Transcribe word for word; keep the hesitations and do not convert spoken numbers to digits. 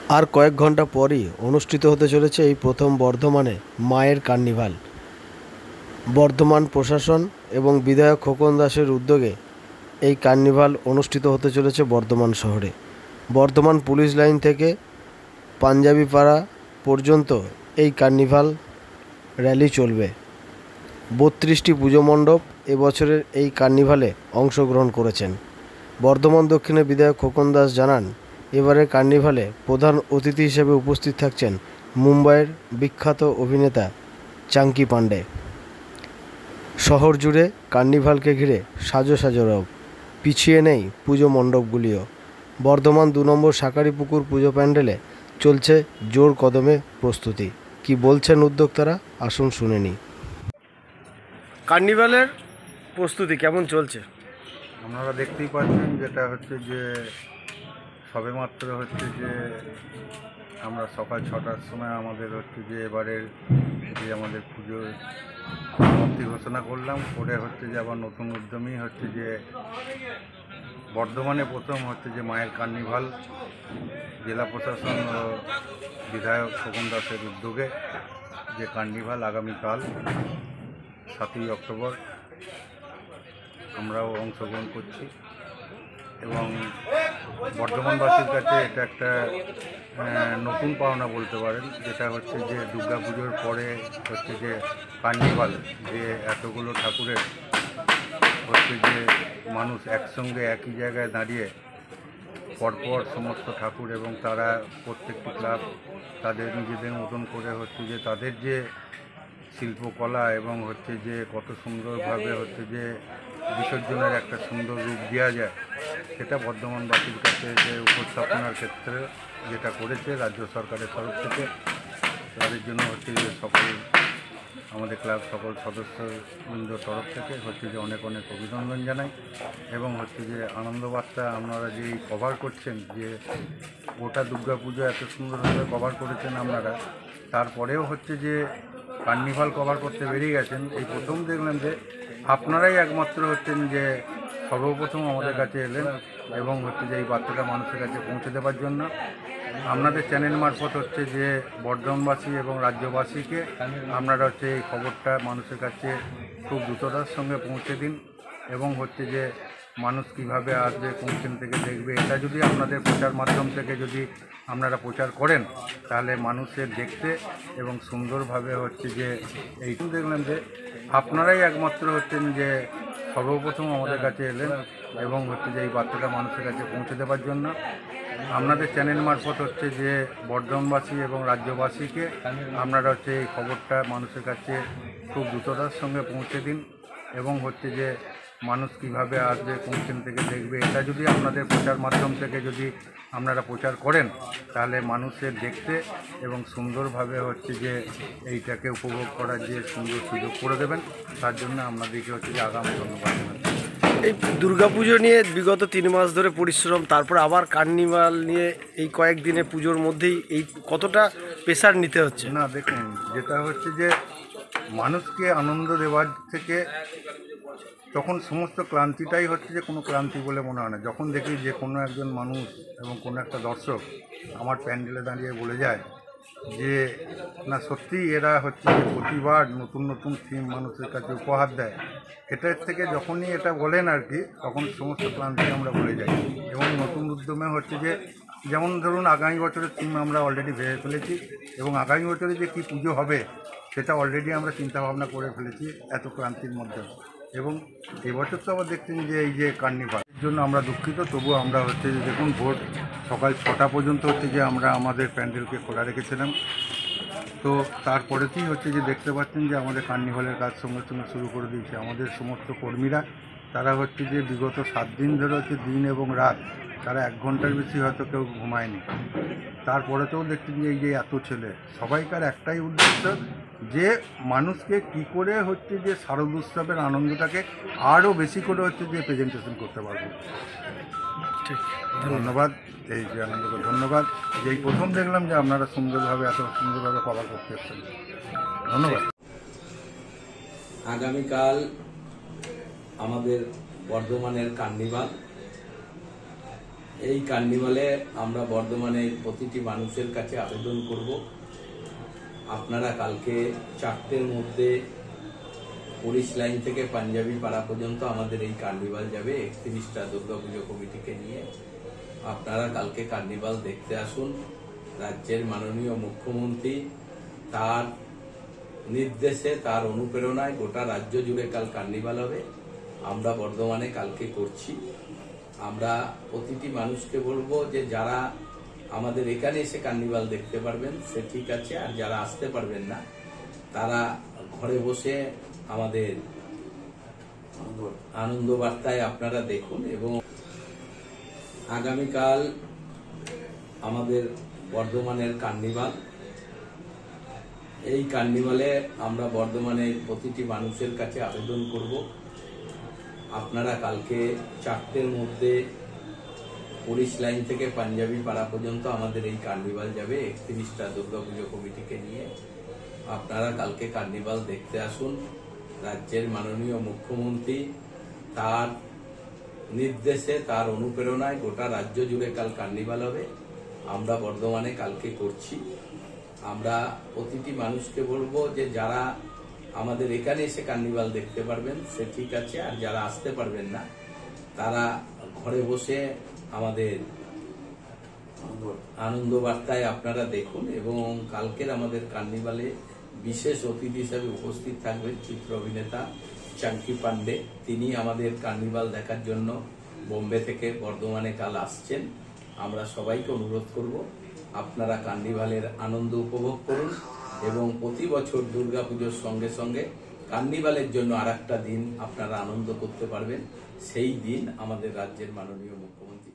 আর কয়েক ঘন্টা পরই অনুষ্ঠিত হতে চলেছে এই প্রথম বর্ধমানে মায়ের কার্নিভাল। বর্ধমান প্রশাসন এবং বিধায়ক খোকন দাসের উদ্যোগে এই কার্নিভাল অনুষ্ঠিত হতে চলেছে বর্ধমান শহরে। বর্ধমান পুলিশ লাইন থেকে পাঞ্জাবি পাড়া পর্যন্ত এই কার্নিভাল র্যালি চলবে। বত্রিশটি পুজো মণ্ডপ এবছরের এই কার্নিভালে অংশগ্রহণ করেছেন। বর্ধমান দক্ষিণের বিধায়ক খোকন দাস জানান, এবারের কার্নিভালে প্রধান অতিথি হিসেবে উপস্থিত থাকছেন মুম্বাইয়ের বিখ্যাত অভিনেতা চাঙ্কি পান্ডে। শহর জুড়ে কার্নিভালকে ঘিরে সাজো সাজো রব, পিছিয়ে নেই পুজো মণ্ডপগুলিও। বর্ধমান দু নম্বর শাঁকারিপুকুর পুজো প্যান্ডেলে চলছে জোর কদমে প্রস্তুতি। কি বলছেন উদ্যোক্তারা, আসুন শুনে নিই। কার্নিভালের প্রস্তুতি কেমন চলছে? আপনারা দেখতেই পাচ্ছেন, যেটা হচ্ছে যে সবেমাত্র হচ্ছে যে আমরা সকাল ছটার সময় আমাদের হচ্ছে যে এবারের যে আমাদের পুজোর সমাপ্তি ঘোষণা করলাম, করে হচ্ছে যে আবার নতুন উদ্যমী হচ্ছে যে বর্ধমানে প্রথম হচ্ছে যে মায়ের কার্নিভাল জেলা প্রশাসন ও বিধায়ক খোকন দাসের উদ্যোগে যে কার্নিভাল আগামীকাল সাতই অক্টোবর আমরাও অংশগ্রহণ করছি। এবং বর্ধমানবাসীর কাছে এটা একটা নতুন পাওনা বলতে পারেন, যেটা হচ্ছে যে দুর্গা পুজোর পরে হচ্ছে যে কার্নিভাল, যে এতগুলো ঠাকুরের হচ্ছে যে মানুষ একসঙ্গে একই জায়গায় দাঁড়িয়ে পরপর সমস্ত ঠাকুর, এবং তারা প্রত্যেকটি ক্লাব তাদের নিজেদের মতন করে হচ্ছে যে তাদের যে শিল্পকলা এবং হচ্ছে যে কত সুন্দরভাবে হচ্ছে যে বিসর্জনের একটা সুন্দর রূপ দেওয়া যায়, সেটা বর্ধমানবাসীর কাছে যে উপস্থাপনার ক্ষেত্রে যেটা করেছে রাজ্য সরকারের তরফ থেকে, তাদের জন্য হচ্ছে যে সকল আমাদের ক্লাব সকল সদস্যবৃন্দর তরফ থেকে হচ্ছে যে অনেক অনেক অভিনন্দন জানাই। এবং হচ্ছে যে আনন্দবার্তা আপনারা যেই কভার করছেন, যে গোটা দুর্গা পুজো এত সুন্দরভাবে কভার করেছেন আপনারা, তারপরেও হচ্ছে যে কার্নিভাল কভার করতে বেরিয়ে গেছেন। এই প্রথম দেখলেন যে আপনারাই একমাত্র হচ্ছেন যে সর্বপ্রথম আমাদের কাছে এলেন এবং হচ্ছে যে এই বার্তাটা মানুষের কাছে পৌঁছে দেওয়ার জন্য। আপনাদের চ্যানেল মারফত হচ্ছে যে বর্ধমানবাসী এবং রাজ্যবাসীকে আপনারা হচ্ছে এই খবরটা মানুষের কাছে খুব দ্রুততার সঙ্গে পৌঁছে দিন, এবং হচ্ছে যে মানুষ কিভাবে আসবে, কোনখান থেকে দেখবে, এটা যদি আপনাদের প্রচার মাধ্যম থেকে যদি আপনারা প্রচার করেন, তাহলে মানুষের দেখতে এবং সুন্দরভাবে হচ্ছে যে এইটুকু দেখলেন যে আপনারাই একমাত্র হচ্ছেন যে সর্বপ্রথম আমাদের কাছে এলেন এবং হচ্ছে যে এই বার্তাটা মানুষের কাছে পৌঁছে দেওয়ার জন্য। আপনাদের চ্যানেল মারফত হচ্ছে যে বর্ধমানবাসী এবং রাজ্যবাসীকে আপনারা হচ্ছে এই খবরটা মানুষের কাছে খুব দ্রুততার সঙ্গে পৌঁছে দিন, এবং হচ্ছে যে মানুষ কিভাবে আসবে, কোনখান থেকে দেখবে, এটা যদি আপনাদের প্রচার মাধ্যম থেকে যদি আপনারা প্রচার করেন, তাহলে মানুষের দেখতে এবং সুন্দরভাবে হচ্ছে যে এইটাকে উপভোগ করার যে সুন্দর সুযোগ করে দেবেন, তার জন্য আপনাদেরকে হচ্ছে যে আগাম ধন্যবাদ জানাচ্ছি। এই দুর্গাপুজো নিয়ে বিগত তিন মাস ধরে পরিশ্রম, তারপর আবার কার্নিভাল নিয়ে এই কয়েকদিনে পুজোর মধ্যেই এই কতটা প্রেশার নিতে হচ্ছে? না দেখুন, যেটা হচ্ছে যে মানুষকে আনন্দ দেওয়ার থেকে তখন সমস্ত ক্লান্তিটাই হচ্ছে যে কোনো ক্লান্তি বলে মনে হয় না। যখন দেখি যে কোনো একজন মানুষ এবং কোনো একটা দর্শক আমার প্যান্ডেলে দাঁড়িয়ে বলে যায় যে না সত্যিই এরা হচ্ছে যে প্রতিবার নতুন নতুন থিম মানুষের কাছে উপহার দেয়, এটার থেকে যখনই এটা বলেন আর কি, তখন সমস্ত ক্লান্তি আমরা ভুলে যাই। এবং নতুন উদ্যমে হচ্ছে যে যেমন ধরুন আগামী বছরের থিম আমরা অলরেডি ভেবে ফেলেছি, এবং আগামী বছরে যে কী পুজো হবে সেটা অলরেডি আমরা চিন্তাভাবনা করে ফেলেছি এত ক্লান্তির মধ্যে। এবং এবছর তো আবার দেখছেন যে এই যে কার্নিভাল, এর জন্য আমরা দুঃখিত, তবুও আমরা হচ্ছে যে দেখুন ভোর সকাল ছটা পর্যন্ত হচ্ছে যে আমরা আমাদের প্যান্ডেলকে খোলা রেখেছিলাম। তো তারপরেতেই হচ্ছে যে দেখতে পাচ্ছেন যে আমাদের কার্নিভালের কাজ সঙ্গে সঙ্গে শুরু করে দিয়েছে আমাদের সমস্ত কর্মীরা। তারা হচ্ছে যে বিগত সাত দিন ধরে হচ্ছে দিন এবং রাত তারা এক ঘন্টার বেশি হয়তো কেউ ঘুমায়নি। তারপরেতেও দেখছেন যে এই যে এত ছেলে, সবাইকার একটাই উদ্দেশ্য যে মানুষকে কি করে হচ্ছে যে শারদ উৎসবের আনন্দটাকে আরও বেশি করে হচ্ছে যে প্রেজেন্টেশন করতে পারবো। ঠিক, ধন্যবাদ। এই যে আনন্দকে ধন্যবাদ, যে এই প্রথম দেখলাম যে আপনারা সুন্দরভাবে এত সুন্দরভাবে কভার করতে এসছেন। ধন্যবাদ। আগামীকাল আমাদের বর্ধমানের কার্নিভাল, এই কার্নিভালে আমরা বর্ধমানের প্রতিটি মানুষের কাছে আবেদন করব, আপনারা কালকে চারটের মধ্যে পুলিশ লাইন থেকে পাঞ্জাবি পাড়া পর্যন্ত আমাদের এই কার্নিভাল যাবে একত্রিশটা দুর্গাপুজো কমিটিকে নিয়ে। আপনারা কালকে কার্নিভাল দেখতে আসুন। রাজ্যের মাননীয় মুখ্যমন্ত্রী তার নির্দেশে, তার অনুপ্রেরণায় গোটা রাজ্য জুড়ে কাল কার্নিভাল হবে। আমরা বর্ধমানে কালকে করছি। আমরা প্রতিটি মানুষকে বলবো যে যারা আমাদের এখানে এসে কার্নিভাল দেখতে পারবেন সে ঠিক আছে, আর যারা আসতে পারবেন না তারা ঘরে বসে আমাদের আনন্দ বার্তায় আপনারা দেখুন। এবং আগামীকাল আমাদের বর্ধমানের কার্নিভাল, এই কার্নিভালে আমরা বর্ধমানের প্রতিটি মানুষের কাছে আবেদন করব, আপনারা কালকে চারটের মধ্যে পুলিশ লাইন থেকে পাঞ্জাবি পাড়া পর্যন্ত আমাদের এই কার্নিভাল যাবে একত্রিশটা দুর্গাপুজো কমিটিকে নিয়ে। আপনারা কালকে কার্নিভাল দেখতে আসুন। রাজ্যের মাননীয় মুখ্যমন্ত্রী তার নির্দেশে, তার অনুপ্রেরণায় গোটা রাজ্য জুড়ে কাল কার্নিভাল হবে। আমরা বর্ধমানে কালকে করছি। আমরা প্রতিটি মানুষকে বলবো যে যারা আমাদের এখানে এসে কার্নিভাল দেখতে পারবেন সে ঠিক আছে, আর যারা আসতে পারবেন না তারা ঘরে বসে আমাদের আনন্দ বার্তায় আপনারা দেখুন। এবং কালকের আমাদের কার্নিভালে বিশেষ অতিথি হিসেবে উপস্থিত থাকবেন চিত্র অভিনেতা চাঙ্কি পান্ডে। তিনি আমাদের কার্নিভাল দেখার জন্য বোম্বে থেকে বর্ধমানে কাল আসছেন। আমরা সবাইকে অনুরোধ করব আপনারা কার্নিভালের আনন্দ উপভোগ করুন এবং প্রতি বছর দুর্গাপুজোর সঙ্গে সঙ্গে কার্নিভালের জন্য আর একটা দিন আপনারা আনন্দ করতে পারবেন। সেই দিন আমাদের রাজ্যের মাননীয় মুখ্যমন্ত্রী